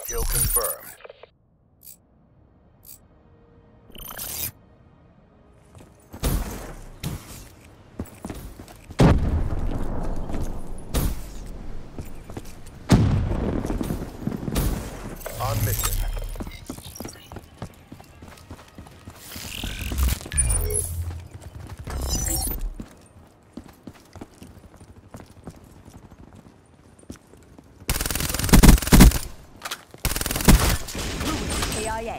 Kill confirmed. On mission. KIA.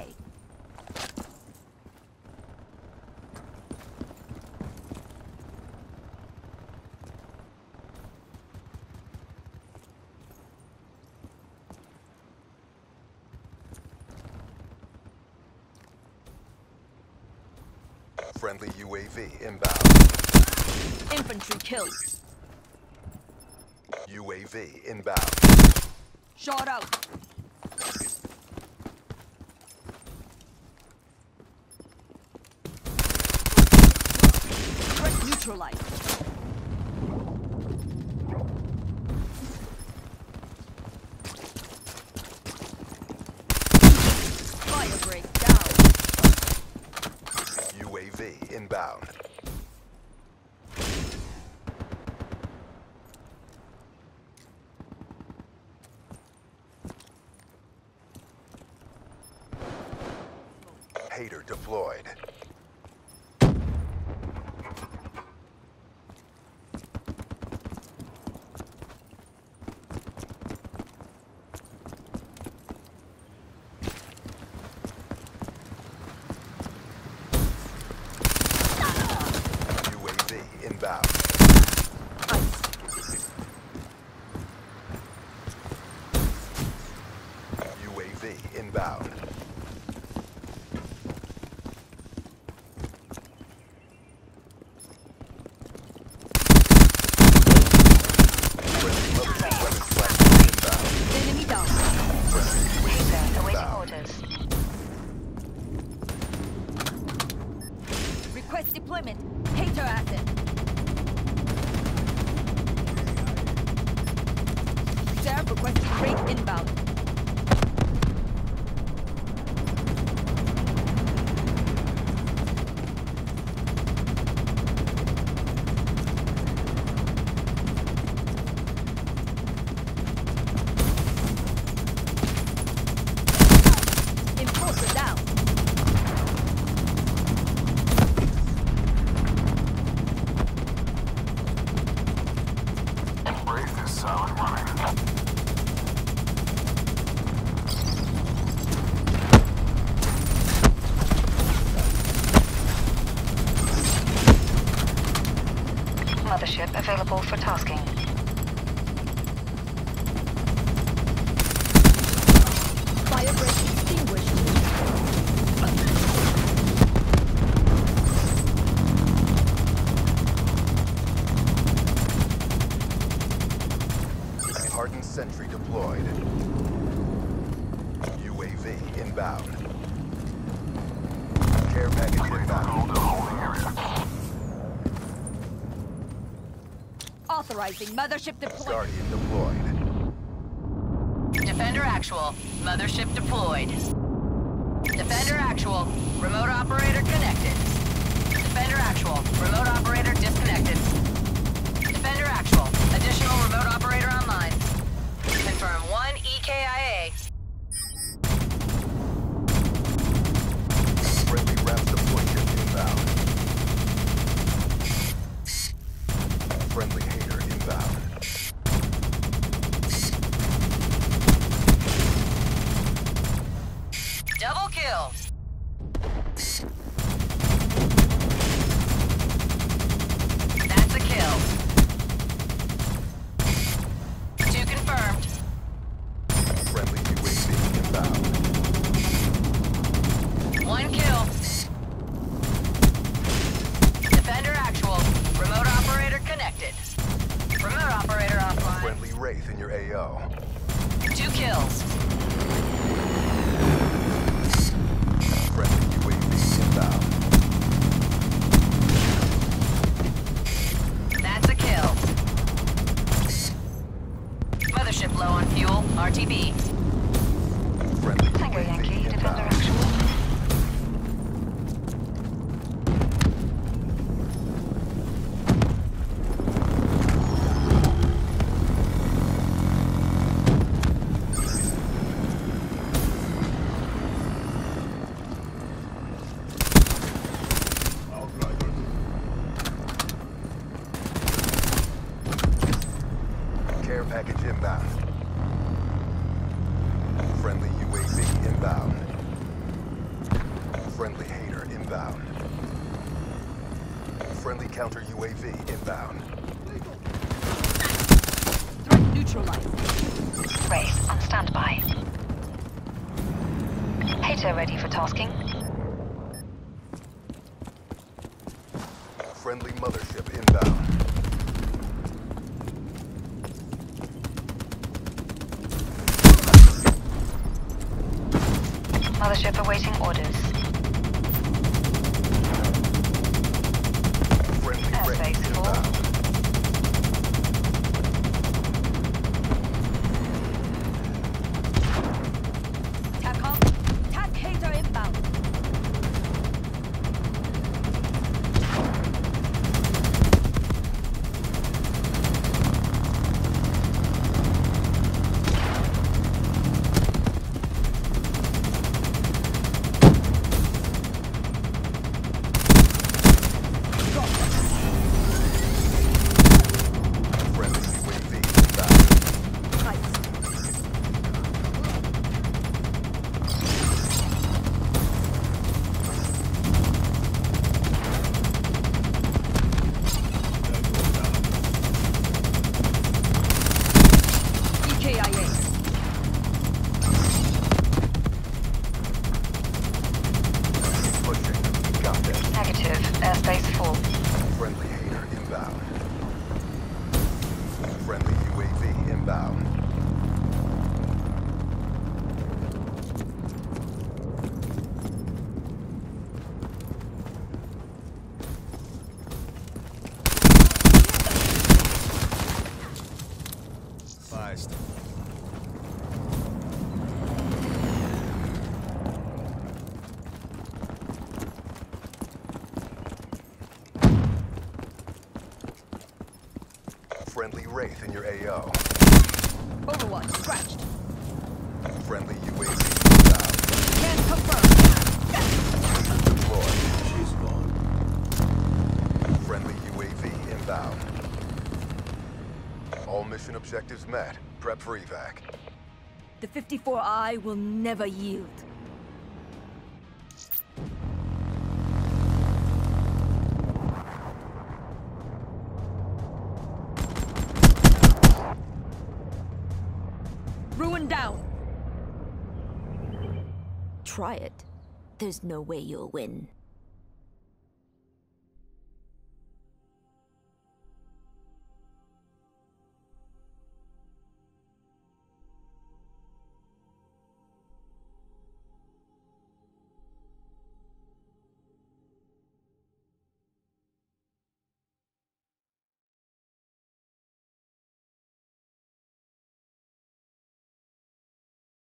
Friendly UAV inbound. Infantry killed. UAV inbound. Shot out. Threat neutralized. Fire break down. UAV inbound. Hater deployed. UAV inbound. UAV inbound. Enemy down. Awaiting orders. Request deployment. Hater asset. Reserve requesting rate inbound. Enforcer down. Wraith is solid running. Mothership available for tasking. Fire break extinguished. Hardened sentry deployed. UAV inbound. Care package inbound. Authorizing mothership deployment. Guardian deployed. Defender actual. Mothership deployed. Defender actual. Remote operator connected. Defender actual. Remote operator disconnected. Defender actual. Additional remote operator online. Confirm 1 EKIA. Friendly reps deployment inbound. Friendly hater inbound. Double kill. That's a kill. 2 confirmed. Friendly UAV inbound. 1 kill. Defender actual. Remote operator connected. Remote operator offline. Friendly Wraith in your AO. 2 kills. Friendly UAV inbound. That's a kill. Mothership low on fuel. RTB. Friendly Tango UAV Yankee, Defender inbound. actual. Care package inbound. Friendly UAV inbound. Friendly hater inbound. Friendly counter UAV inbound. Threat neutralized. Wraith on standby. Hater ready for tasking. Friendly mothership inbound. Mothership awaiting orders. Friendly Airspace Wraith full. inbound. TACOM. TAC hater inbound. Friendly UAV inbound. Nice. EKIA. Pushing. Got this. Negative. Airspace full. Friendly hater inbound. Friendly UAV inbound. Feist. Friendly Wraith in your AO. Overwatch scratched. Friendly UAV inbound. Can confirm. Mission deployed. She's gone. Friendly UAV inbound. All mission objectives met. Prep for evac. The 54I will never yield. Ruin down. Try it. There's no way you'll win.